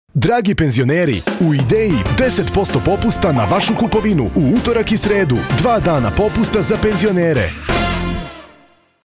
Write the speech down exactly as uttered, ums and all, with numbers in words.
Dragi penzioneri, u Ideji deset posto popusta na vašu kupovinu u utorak i sredu. Dva dana popusta za penzionere.